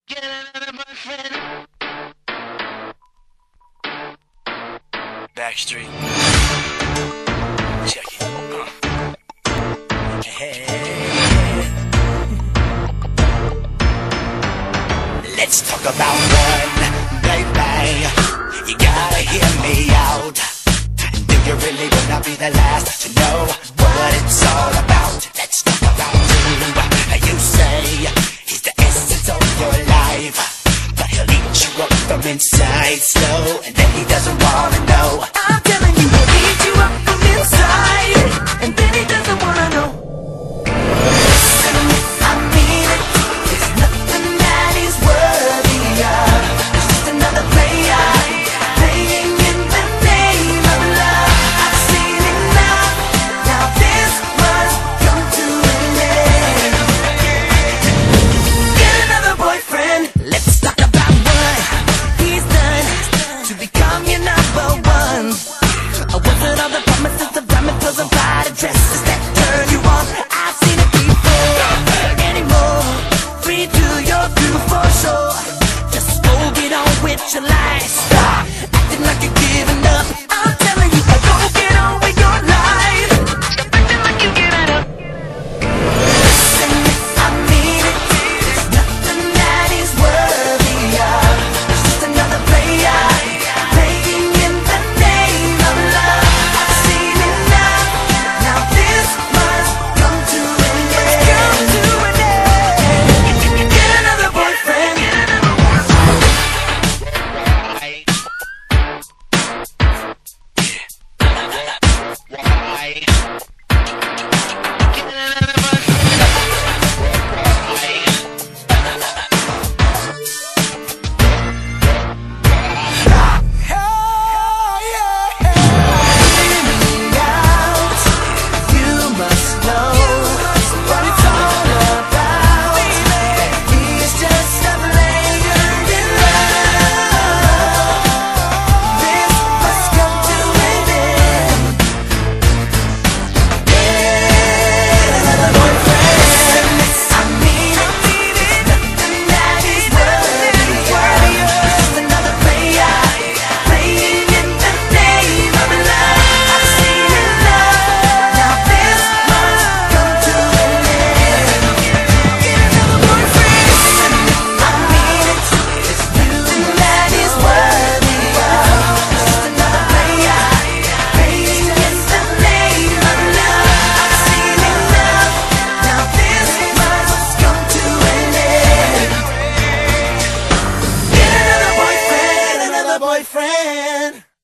Get another boyfriend. Backstreet. Check it. Hey. Let's talk about one, baby. You gotta hear me out. Do you really wanna be the last to know what it's all about? Let's talk about two. You say he's the essence of your life, but he'll eat you up from inside slow, and then he doesn't wanna know. I'm telling you, he'll eat you up from inside, and then he doesn't wanna know. I mean it, there's nothing that he's worthy of. It's just another player, playing in the name of love. I've seen enough, now this must come to an end. Get another boyfriend. Let's talk about what he's done to become your number one. Was it all the promises of diamond pills and pride dresses that turn you on? I've seen it before. Anymore, free to your view for sure. Just go get on with your life. Stop acting like you're giving up. I'm telling you, go get on with your life. Stop acting like you're giving up. Listen, I mean it. There's nothing that he's worthy of. It's just another player, playing in the name of love. I've seen enough, now this must come to an end. Come to an end. Get another boyfriend. You must know what it's all about. He's just a player in love. This must come to an end. Get another boyfriend. I mean it. There's nothing that he's worthy of. Just another player, playing in the name of love. I've seen enough, now this must come to an end. Get another boyfriend. I mean it. It's you that is worthy of. Just another player, playing in the name of love. I've seen enough, now this must come to an end. Get another boyfriend, another boyfriend.